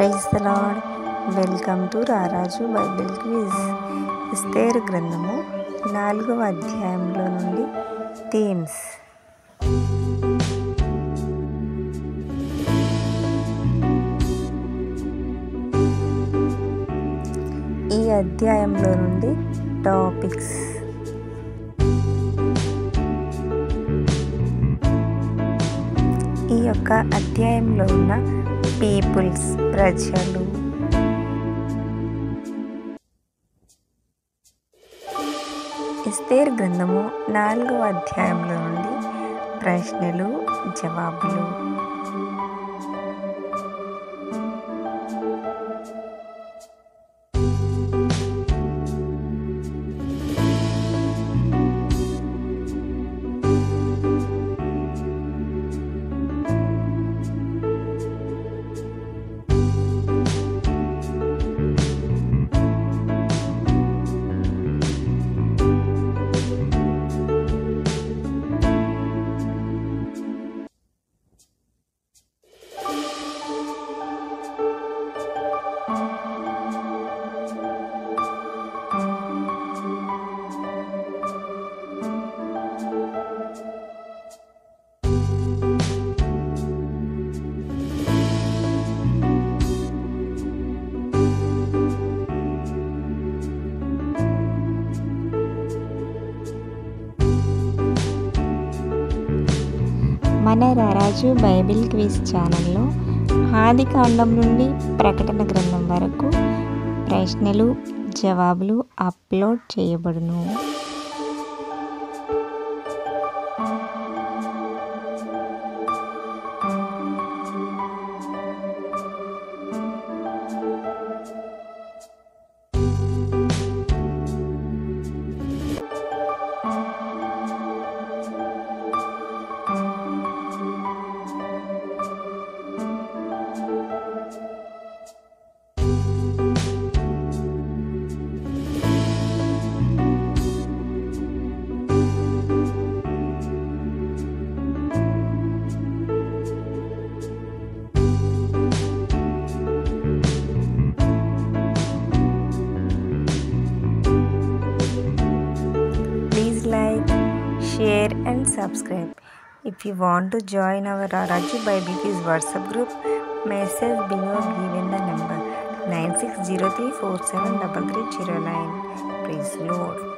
Praise the lord. Welcome to Raraju bible quiz. Esther గ్రంథము 4వ అధ్యాయంలో నుండి థీమ్స్. ఈ అధ్యాయంలో నుండి టాపిక్స్. ఈ యొక్క అధ్యాయంలో ఉన్న పీపుల్స్, ప్రజలు. ఎస్తేర్ గ్రంథము 4వ అధ్యాయంలో నుండి ప్రశ్నలు, జవాబులు. మన రారాజు బైబిల్ క్విజ్ ఛానల్లో ఆదికాండం నుండి ప్రకటన గ్రంథం వరకు ప్రశ్నలు, జవాబులు అప్లోడ్ చేయబడును. Like, share and subscribe. If you want to join our Raraju Bible Quiz WhatsApp group, message below given the number 9603473309. Praise the Lord.